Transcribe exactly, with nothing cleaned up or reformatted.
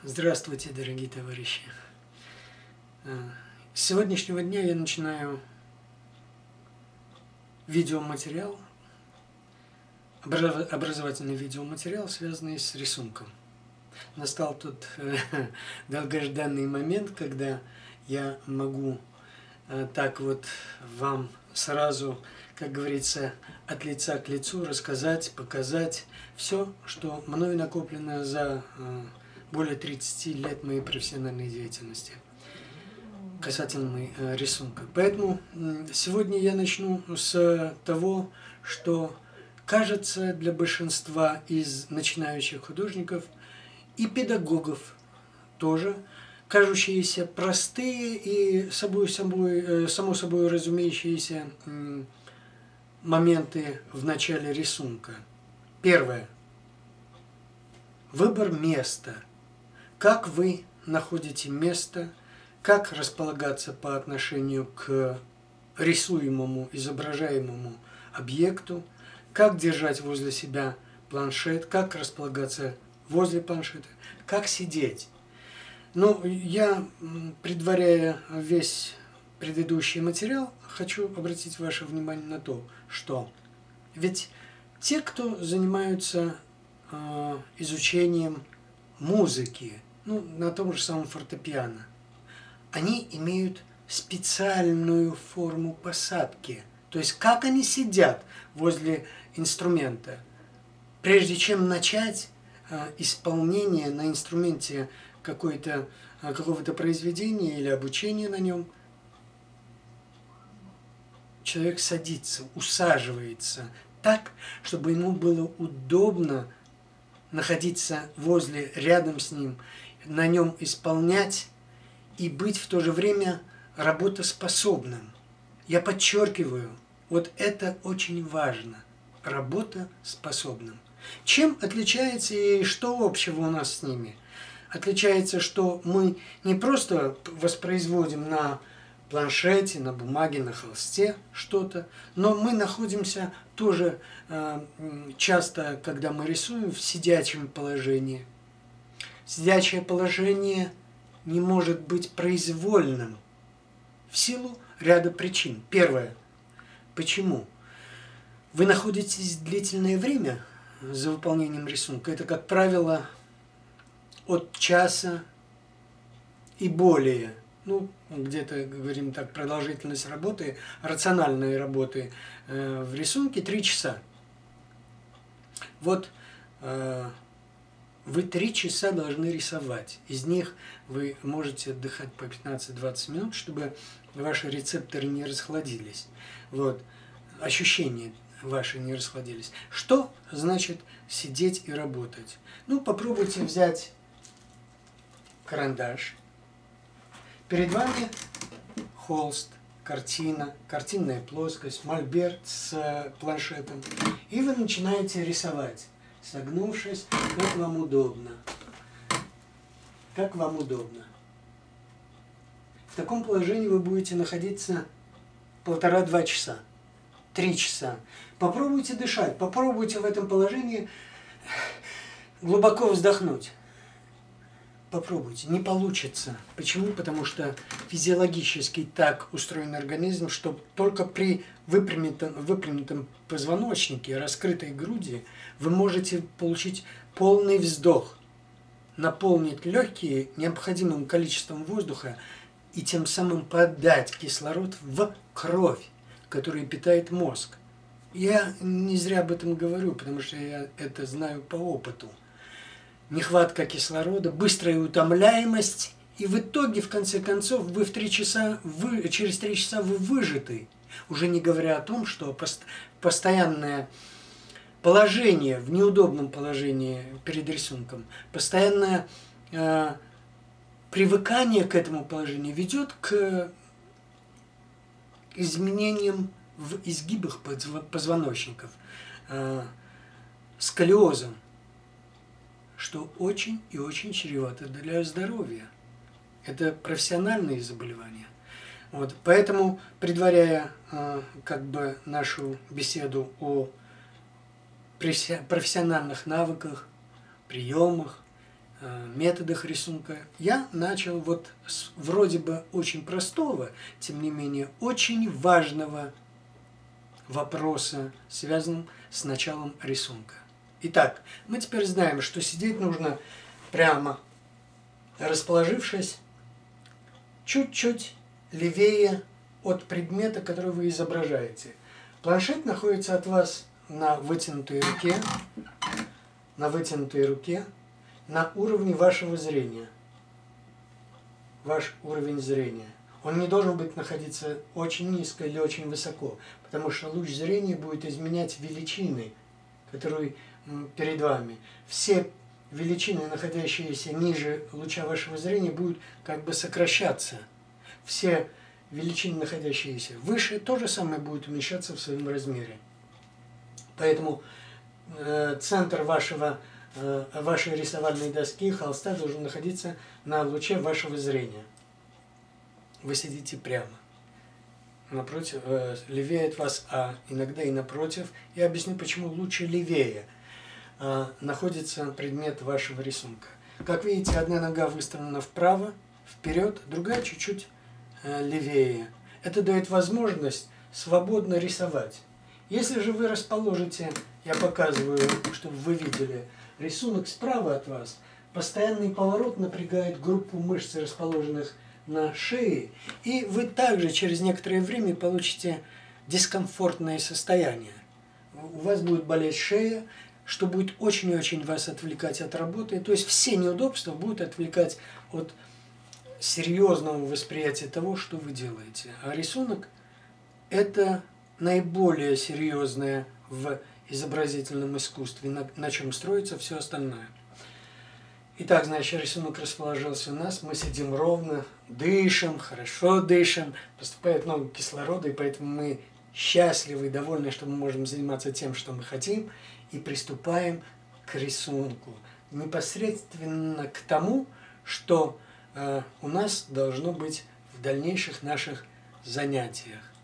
Здравствуйте, дорогие товарищи! С сегодняшнего дня я начинаю видеоматериал, образовательный видеоматериал, связанный с рисунком. Настал тот долгожданный момент, когда я могу так вот вам сразу, как говорится, от лица к лицу рассказать, показать все, что мною накоплено за более тридцати лет моей профессиональной деятельности касательно рисунка. Поэтому сегодня я начну с того, что кажется для большинства из начинающих художников и педагогов тоже кажущиеся простые и собой, собой, само собой разумеющиеся моменты в начале рисунка. Первое. Выбор места. Как вы находите место, как располагаться по отношению к рисуемому, изображаемому объекту, как держать возле себя планшет, как располагаться возле планшета, как сидеть. Ну, я, предваряя весь предыдущий материал, хочу обратить ваше внимание на то, что ведь те, кто занимаются э, изучением музыки, ну, на том же самом фортепиано, они имеют специальную форму посадки. То есть, как они сидят возле инструмента. Прежде чем начать э, исполнение на инструменте какой-то, э, какого-то произведения или обучение на нем, человек садится, усаживается так, чтобы ему было удобно находиться возле, рядом с ним, на нем исполнять и быть в то же время работоспособным. Я подчеркиваю, вот это очень важно, работоспособным. Чем отличается и что общего у нас с ними? Отличается, что мы не просто воспроизводим на планшете, на бумаге, на холсте что-то, но мы находимся тоже э, часто, когда мы рисуем, в сидячем положении. Сидячее положение не может быть произвольным в силу ряда причин. Первое. Почему? Вы находитесь длительное время за выполнением рисунка. Это, как правило, от часа и более. Ну, где-то, говорим так, продолжительность работы, рациональной работы э, в рисунке три часа. Вот э, вы три часа должны рисовать. Из них вы можете отдыхать по пятнадцать-двадцать минут, чтобы ваши рецепторы не расхладились. Вот. Ощущения ваши не расхладились. Что значит сидеть и работать? Ну, попробуйте взять карандаш. Перед вами холст, картина, картинная плоскость, мольберт с планшетом. И вы начинаете рисовать, согнувшись, как вам удобно. Как вам удобно. В таком положении вы будете находиться полтора-два часа, три часа. Попробуйте дышать, попробуйте в этом положении глубоко вздохнуть. Попробуйте. Не получится. Почему? Потому что физиологически так устроен организм, что только при выпрямленном, выпрямленном позвоночнике, раскрытой груди, вы можете получить полный вздох, наполнить легкие необходимым количеством воздуха и тем самым подать кислород в кровь, которая питает мозг. Я не зря об этом говорю, потому что я это знаю по опыту. Нехватка кислорода, быстрая утомляемость, и в итоге, в конце концов, вы в три часа, вы, через три часа вы выжаты. Уже не говоря о том, что пост, постоянное положение, в неудобном положении перед рисунком, постоянное э, привыкание к этому положению ведет к изменениям в изгибах позвоночников, э, сколиозом, что очень и очень чревато для здоровья. Это профессиональные заболевания. Вот. Поэтому, предваряя э, как бы нашу беседу о профессиональных навыках, приемах, э, методах рисунка, я начал вот с вроде бы очень простого, тем не менее очень важного вопроса, связанного с началом рисунка. Итак, мы теперь знаем, что сидеть нужно прямо, расположившись чуть-чуть левее от предмета, который вы изображаете. Планшет находится от вас на вытянутой руке, на вытянутой руке, на уровне вашего зрения. Ваш уровень зрения. Он не должен быть находиться очень низко или очень высоко, потому что луч зрения будет изменять величины, которые перед вами. Все величины, находящиеся ниже луча вашего зрения, будут как бы сокращаться. Все величины, находящиеся выше, то же самое будет уменьшаться в своем размере. Поэтому э, центр вашего, э, вашей рисовальной доски, холста, должен находиться на луче вашего зрения. Вы сидите прямо. Напротив, э, левее от вас, а иногда и напротив. Я объясню, почему лучше левее э, находится предмет вашего рисунка. Как видите, одна нога выставлена вправо, вперед, другая чуть-чуть э, левее. Это дает возможность свободно рисовать. Если же вы расположите, я показываю, чтобы вы видели, рисунок справа от вас, постоянный поворот напрягает группу мышц, расположенных на шее, и вы также через некоторое время получите дискомфортное состояние. У вас будет болеть шея, что будет очень и очень вас отвлекать от работы. То есть все неудобства будут отвлекать от серьезного восприятия того, что вы делаете. А рисунок – это наиболее серьезное в изобразительном искусстве, на, на чем строится все остальное. Итак, значит, рисунок расположился у нас, мы сидим ровно, дышим, хорошо дышим, поступает много кислорода, и поэтому мы счастливы и довольны, что мы можем заниматься тем, что мы хотим, и приступаем к рисунку, непосредственно к тому, что э, у нас должно быть в дальнейших наших занятиях.